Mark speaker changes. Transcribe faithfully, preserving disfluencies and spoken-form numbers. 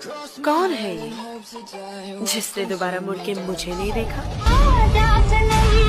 Speaker 1: कौन है ये जिसने दोबारा मुड़ के मुझे नहीं देखा?